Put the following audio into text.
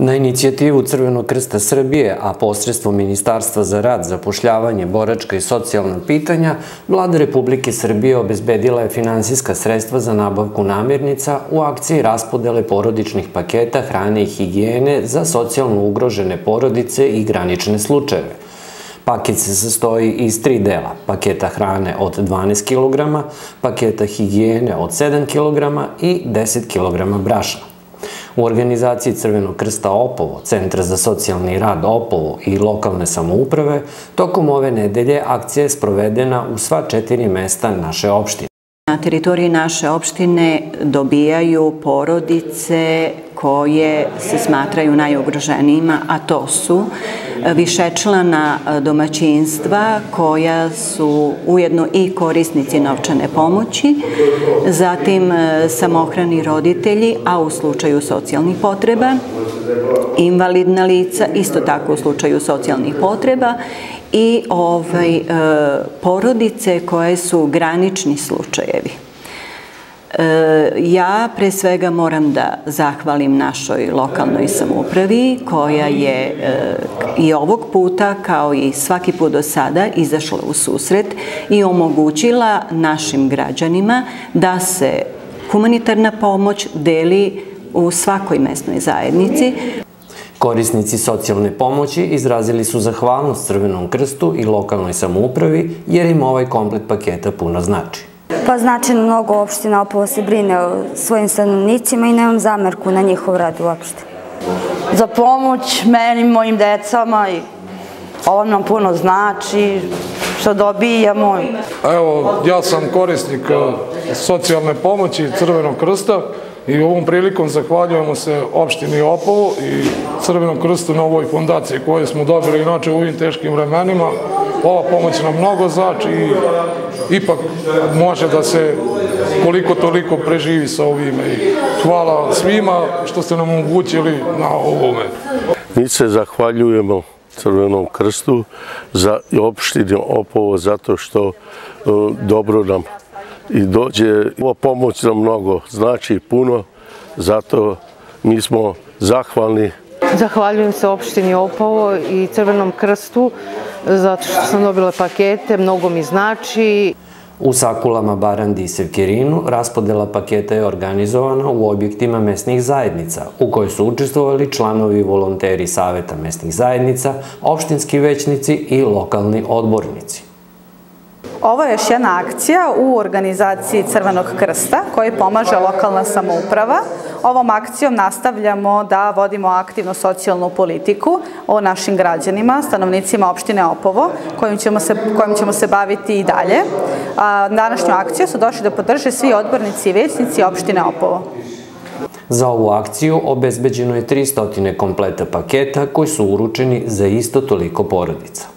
Na inicijativu Crvenog krsta Srbije, a posredstvom Ministarstva za rad, zapošljavanje, boračka i socijalna pitanja, Vlada Republike Srbije obezbedila je finansijska sredstva za nabavku namirnica u akciji raspodele porodičnih paketa hrane i higijene za socijalno ugrožene porodice i granične slučajeve. Paket se sastoji iz 3 dela: paketa hrane od 12 kg, paketa higijene od 7 kg i 10 kg brašna. U organizaciji Crvenog krsta Opovo, Centra za socijalni rad Opovo i lokalne samouprave, tokom ove nedelje akcija je sprovedena u sva 4 mesta naše opštine. Na teritoriji naše opštine dobijaju porodice koje se smatraju najugroženijima, a to su višečlana domaćinstva koja su ujedno i korisnici novčane pomoći, zatim samohrani roditelji, a u slučaju socijalnih potreba, invalidna lica, isto tako u slučaju socijalnih potreba, i porodice koje su granični slučajevi. Ja pre svega moram da zahvalim našoj lokalnoj samoupravi koja je i ovog puta, kao i svaki put do sada, izašla u susret i omogućila našim građanima da se humanitarna pomoć deli u svakoj mesnoj zajednici. Korisnici socijalne pomoći izrazili su zahvalnost Crvenom krstu i lokalnoj samoupravi jer im ovaj komplet paketa puno znači. Pa znači mnogo opština Opovo se brine o svojim stanovnicima i nemam zamerku na njihov rad uopšte. Za pomoć meni, mojim decama, i ovo nam puno znači, što dobijamo. Evo, ja sam korisnik socijalne pomoći Crvenog krsta i ovom prilikom zahvaljujemo se opštini Opovo i Crvenom krstu na ovoj fondaciji koju smo dobili inače u ovim teškim vremenima. Ova pomoć nam mnogo znači i ipak može da se koliko toliko preživi sa ovime. Hvala svima što ste nam omogućili na ovome. Mi se zahvaljujemo Crvenom krstu za opštinu Opovo zato što dobro nam i dođe. Ova pomoć nam mnogo znači puno, zato mi smo zahvalni. Zahvaljujem se opštini Opovo i Crvenom krstu zato što sam dobila pakete, mnogo mi znači. U Sakulama, Barandi i Sevkerinu raspodela paketa je organizovana u objektima mesnih zajednica, u kojoj su učestvovali članovi i volonteri Saveta mesnih zajednica, opštinski većnici i lokalni odbornici. Ovo je još jedna akcija u organizaciji Crvenog krsta koji pomaže lokalna samouprava. Ovom akcijom nastavljamo da vodimo aktivnu socijalnu politiku o našim građanima, stanovnicima opštine Opovo, kojim ćemo se baviti i dalje. Današnju akciju su došli da podrže svi odbornici i većnici opštine Opovo. Za ovu akciju obezbeđeno je 300 kompleta paketa koji su uručeni za isto toliko porodica.